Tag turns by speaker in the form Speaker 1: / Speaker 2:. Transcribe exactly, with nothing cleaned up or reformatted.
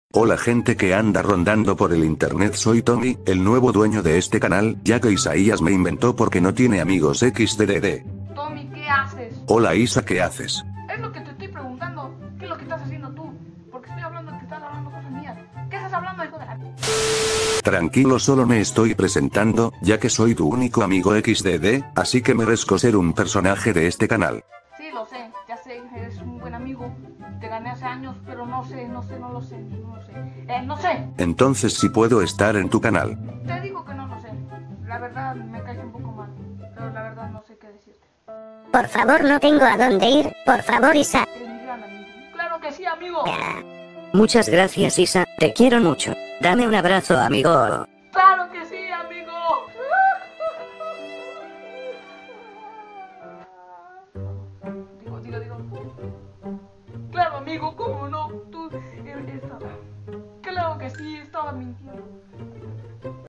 Speaker 1: Hola gente que anda rondando por el internet, soy Tommy, el nuevo dueño de este canal, ya que Isaías me inventó porque no tiene amigos equis de de de.
Speaker 2: Tommy, ¿qué haces?
Speaker 1: Hola Isa, ¿qué haces?
Speaker 2: Es lo que te estoy preguntando. ¿Qué es lo que estás haciendo tú? Porque estoy hablando que estás hablando cosas mías. ¿Qué estás hablando, hijo de la...
Speaker 1: Tranquilo, solo me estoy presentando, ya que soy tu único amigo equis de de, así que merezco ser un personaje de este canal.
Speaker 2: Sí, lo sé, ya sé, eres un buen amigo. Te gané hace años, pero no sé, no sé, no lo sé, no lo sé. Eh, no sé.
Speaker 1: Entonces sí puedo estar en tu canal.
Speaker 2: Te digo que no lo sé. La verdad me caes un poco mal, pero la verdad no sé qué decirte.
Speaker 3: Por favor, no tengo a dónde ir. Por favor, Isa.
Speaker 2: Eres mi gran amigo. Claro que sí, amigo.
Speaker 4: Muchas gracias, Isa, te quiero mucho. Dame un abrazo, amigo.
Speaker 2: Claro que sí, amigo. Digo, digo, digo. Claro, amigo, ¿cómo no? Tú, eh, estaba... Claro que sí, estaba mintiendo.